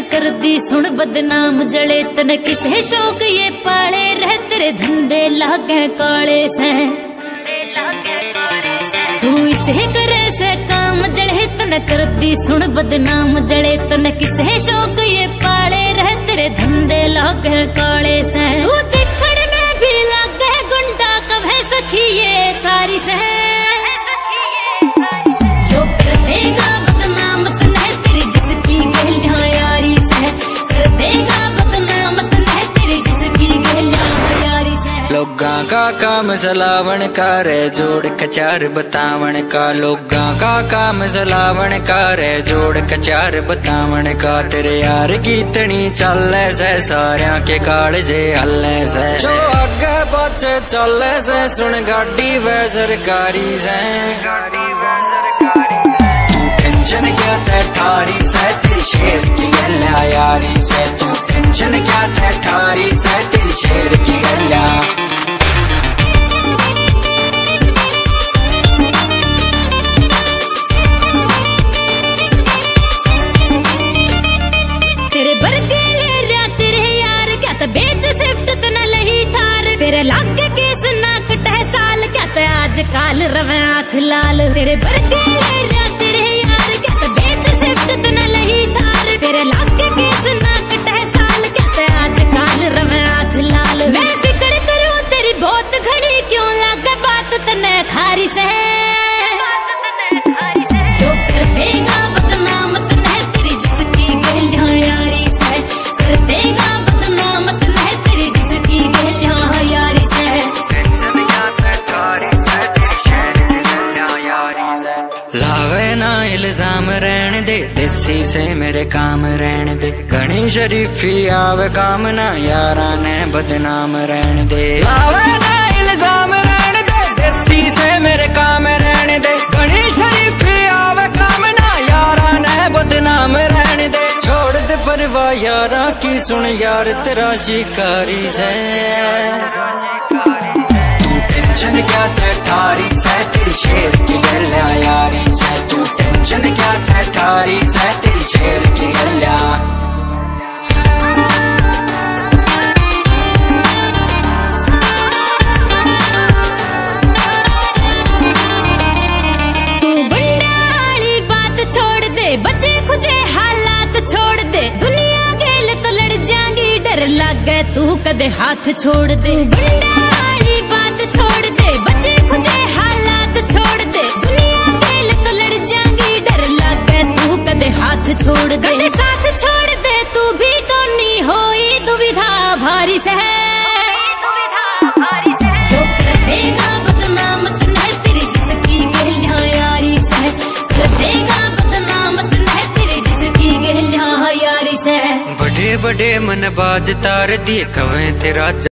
कर दी सुन बदनाम जले तन किसे शौक ये पाले रह तेरे धंधे लागे काले से तू इसे करे से काम जले तन कर दी सुन बदनाम जले तन किसे शौक ये पाले रह तेरे धंधे लागे काले से तू दिखण में भी लागे गुंडा कभे सखी ये सारी से जो कर देगा बदनाम तने तेरी जिसकी गहलियां यारी से कर देगा बदनाम तने तेरी जिसकी गहलियां यारी से लोगां का काम जलावन का रे जोड़ कचार बतावन का लोगां का काम जलावन का रे जोड़ कचार बतावन का तेरे यार कितनी चले से सारिया के कालजे हल्ले से जो आगे पाछे चले से सुन गाड़ी वे सरकारी से तू टेंशन क्या ते ठारी से तेरी शेर की गल्ला यारी से तू टेंशन क्या ते ठारी से तेरी शेर की गल्ला बेच सिफ्ट तना लही थार तेरे लागे केस ना कटे साल क्या ते आज काल रवे आँख लाल तेरे बरके ले रहा तेरे यार क्या ते बेच सिफ्ट तना लही थार तेरे लागे केस ना कटे साल क्या ते आज काल रवे आँख लाल मैं फिक्र करूं तेरी बहुत घड़ी क्यों लागे बात तने खारी से जो कर देगा बदनाम तने तेरी जिसकी गहलियां यारी से कर देगा इल्जाम रहने दे देसी से मेरे काम रहने दे घनी शरीफी आवे काम ना यारा ने बदनाम रहने दे लावे ना इल्जाम रहने दे देसी से मेरे काम रहने दे घनी शरीफी आवे काम ना यारा ने बदनाम रहने दे छोड़ दे परवाह यारा की सुन यार तेरा शिकारी से टेंशन क्या ते ठारी से तेरी शेर की गल्ला यारी से तू टेंशन क्या ते ठारी से तेरी शेर की गल्ला तू बंडाली बात छोड़ दे बचे खुजे हालात छोड़ दे दुनिया गेल तो लड़ जाएंगी डर लगे तू कदे हाथ छोड़ दे बंडाली बात छोड़ दे बचे खुजे हालात छोड़ दे दुनिया गेल तो लड़ जाएंगी डर लगे तू कदे हाथ छोड़ दे कदे साथ छोड़ दे तू भी कोनी होई दुविधा भारी से जो कर देगा बदनाम तने तेरी जिसकी गहलियां यारी से कर देगा बदनाम तने तेरी जिसकी गहलियां यारी से बड़े बड़े मन बाज तार दिए कवें तेरा